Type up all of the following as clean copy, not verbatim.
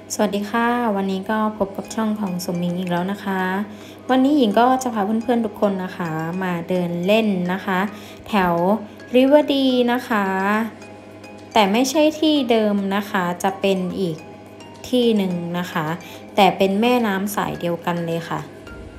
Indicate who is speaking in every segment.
Speaker 1: สวัสดีค่ะวันนี้ก็พบกับช่องของสมมิงอีกแล้วนะคะวันนี้หญิงก็จะพาเพื่อนๆทุกคนนะคะมาเดินเล่นนะคะแถวริเวอร์ดีนะคะแต่ไม่ใช่ที่เดิมนะคะจะเป็นอีกที่หนึ่งนะคะแต่เป็นแม่น้ำสายเดียวกันเลยค่ะ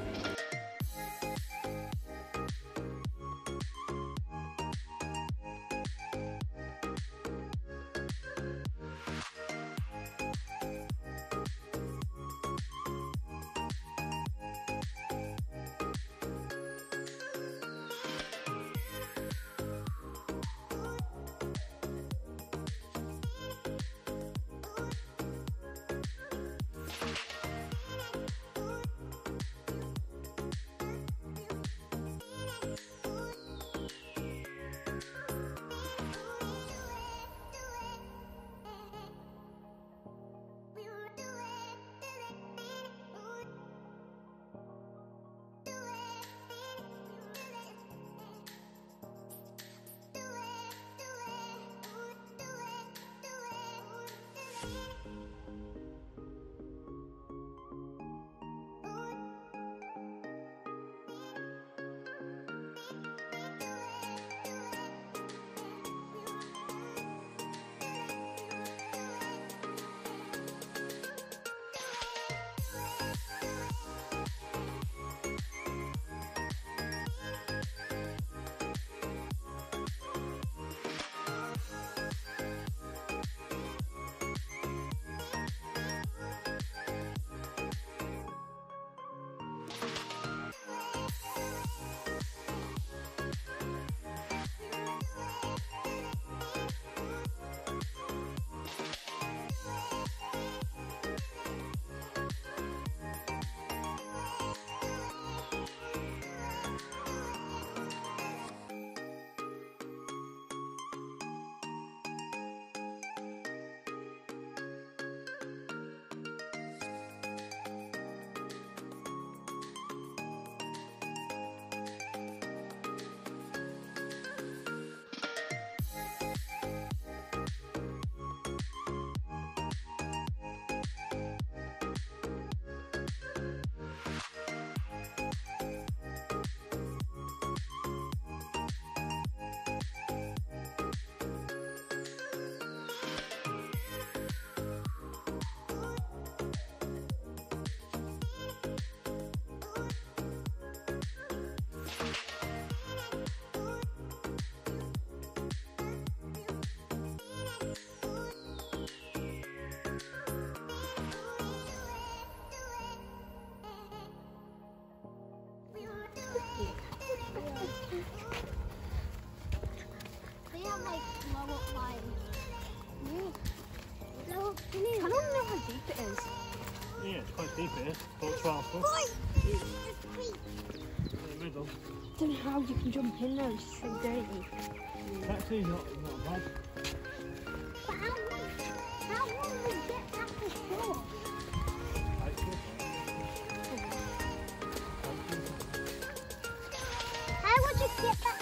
Speaker 2: I don't know how deep it is.
Speaker 3: Yeah, it's quite deep here. About 12 foot. In the middle.
Speaker 2: I don't know how you can jump in there, it's so dirty.
Speaker 3: It's actually not bad.
Speaker 4: But how will we get back to shore? How would you get back?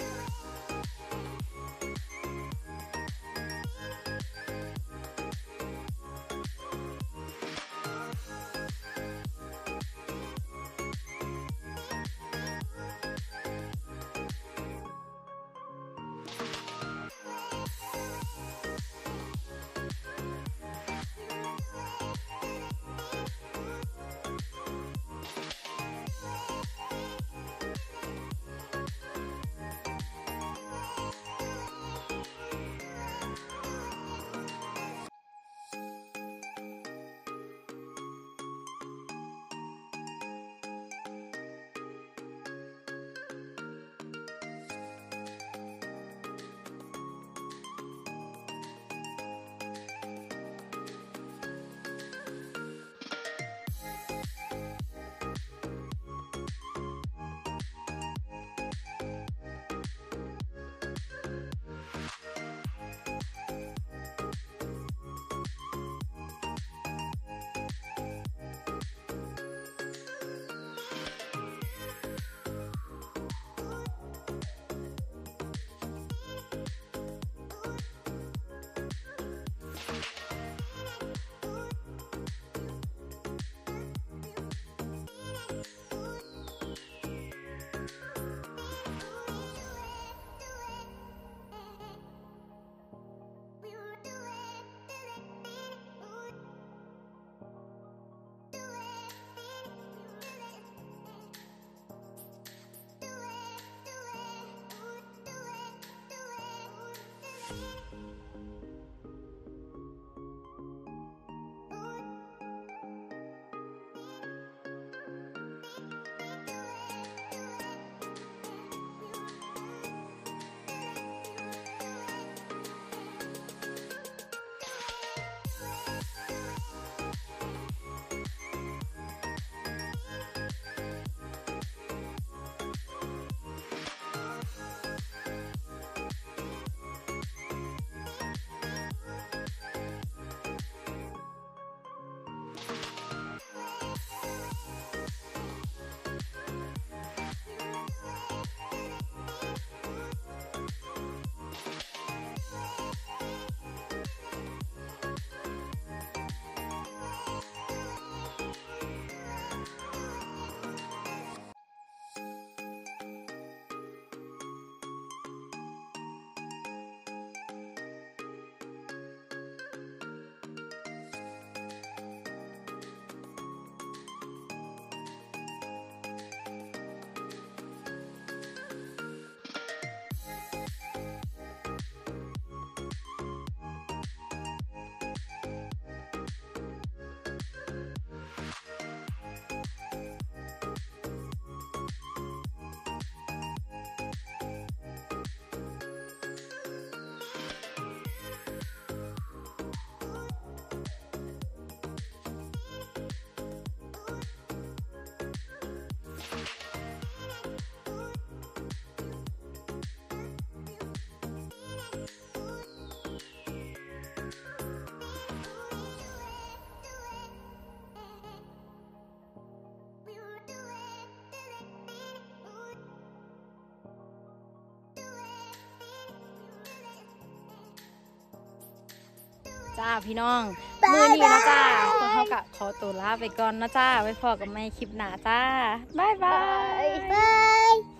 Speaker 5: จ้าพี่น้องมือนี้นะจ้าพวกเขากะขอตัวลาไปก่อนนะจ้าไว้พอกับไม่คลิปหน้าจ้าบ๊ายบาย
Speaker 4: Bye.